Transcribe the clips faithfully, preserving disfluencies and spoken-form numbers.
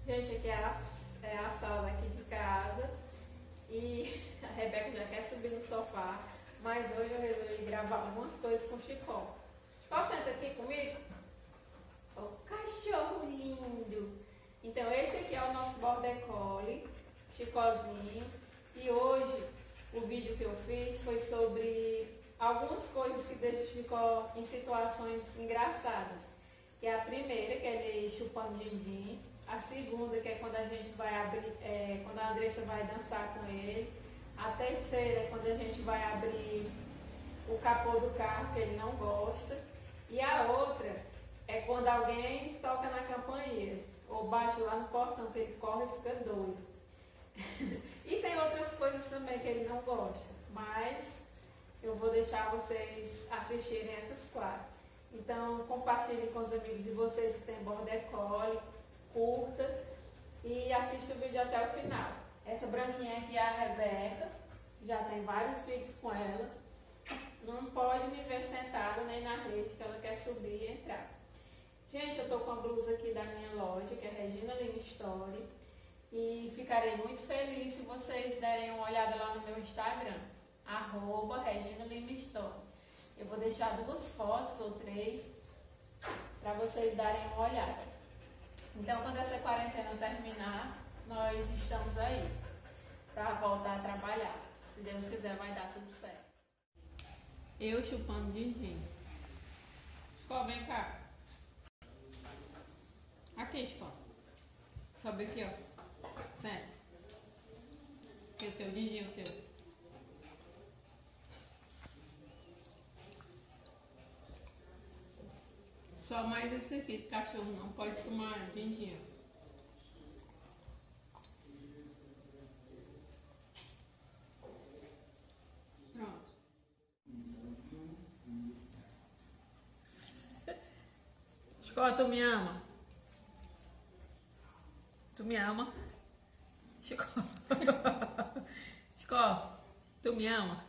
Gente, aqui é a, é a sala aqui de casa e a Rebeca já quer subir no sofá, mas hoje eu resolvi gravar algumas coisas com o Chicó. Chicó, senta aqui comigo. Ô, cachorro lindo! Então esse aqui é o nosso Border Collie, Chicózinho, e hoje o vídeo que eu fiz foi sobre algumas coisas que deixam o Chicó em situações engraçadas. Que é a primeira, que é ele chupando din-din. A segunda, que é quando a gente vai abrir, é, quando a Andressa vai dançar com ele. A terceira é quando a gente vai abrir o capô do carro, que ele não gosta. E a outra é quando alguém toca na campainha, ou bate lá no portão, que ele corre e fica doido. E tem outras coisas também que ele não gosta, mas eu vou deixar vocês assistirem essas quatro. Então compartilhem com os amigos de vocês que tem Border Collie, curta e assista o vídeo até o final. Essa branquinha aqui é a Rebeca, já tem vários vídeos com ela. Não pode me ver sentada nem na rede, que ela quer subir e entrar. Gente, eu tô com a blusa aqui da minha loja, que é Regina Lima Store, e ficarei muito feliz se vocês derem uma olhada lá no meu Instagram, arroba Regina Lima Store. Eu vou deixar duas fotos ou três para vocês darem uma olhada. Então, quando essa quarentena terminar, nós estamos aí para voltar a trabalhar. Se Deus quiser, vai dar tudo certo. Eu chupando din-din. Chicó, vem cá. Aqui, Chicó. Sobe aqui, ó. Senta. Aqui o teu din-din, o teu. Só mais esse aqui, cachorro não pode tomar din-din. Pronto. Chicó, tu me ama? Tu me ama? Chicó. Chicó, tu me ama?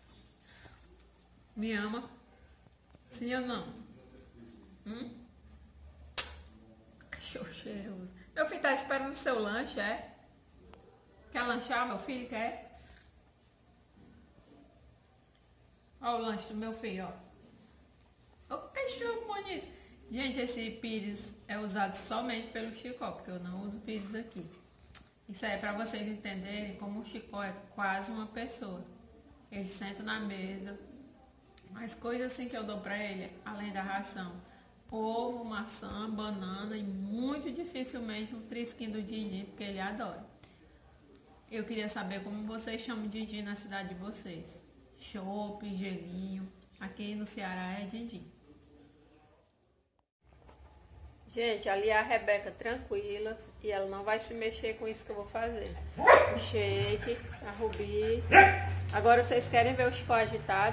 Me ama? Sim ou não? Hum? Cachorro cheiroso. Meu filho tá esperando o seu lanche, é? Quer lanchar, meu filho? Quer? Olha o lanche do meu filho, ó. Ô, cachorro bonito. Gente, esse pires é usado somente pelo Chicó, porque eu não uso pires aqui. Isso aí é pra vocês entenderem como o Chicó é quase uma pessoa. Ele senta na mesa. As coisas assim que eu dou pra ele, além da ração: ovo, maçã, banana e muito dificilmente um trisquinho do din-din, porque ele adora. Eu queria saber como vocês chamam din-din na cidade de vocês. Chope, gelinho. Aqui no Ceará é din-din. Gente, ali é a Rebeca tranquila e ela não vai se mexer com isso que eu vou fazer. O shake, a Rubi. Agora vocês querem ver o Chicó agitado?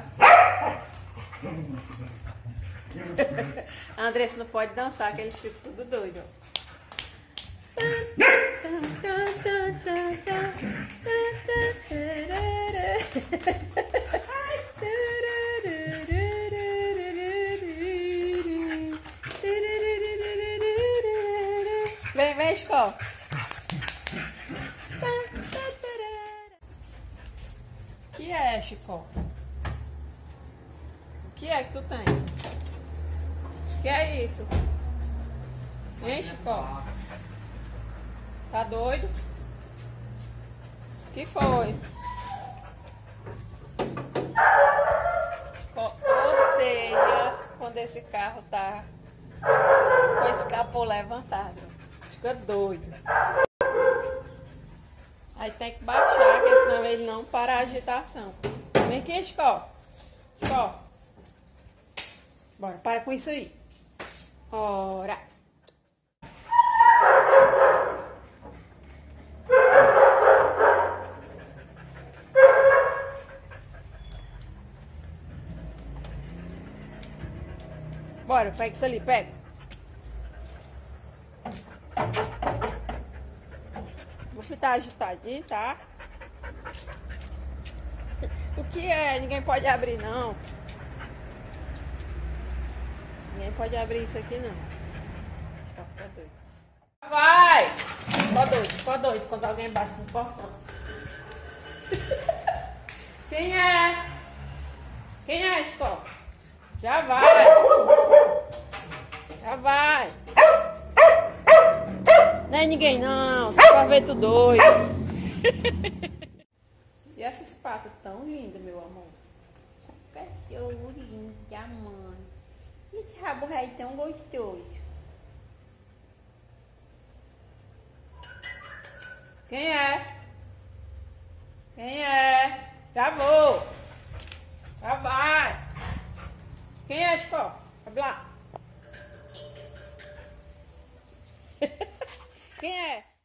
A Andressa não pode dançar, que eles ficam tudo doido. Vem, vem, Chicó. O que é, Chicó? O que é que tu tem? O que é isso? Hein, Chicó? Tá doido? O que foi? Chicó odeia quando esse carro tá com esse capô levantado. Fica doido. Aí tem que baixar, porque senão ele não para a agitação. Vem aqui, Chicó. Chicó. Bora, para com isso aí. Ora. Bora, pega isso ali, pega. Vou ficar agitadinho, tá? O que é? Ninguém pode abrir, não. Ninguém pode abrir isso aqui, não. Vai! Ficou doido quando alguém bate no portão. Quem é? Quem é, Chico? Já vai. Já vai. Não é ninguém não, só pra ver tu doido. E essas patas tão lindas, meu amor. Cachorro lindo, mãe. E esse rabo rei tão gostoso. Quem é? Quem é? Já vou. Já vai. Quem é, Chico? Vai lá. Quem é?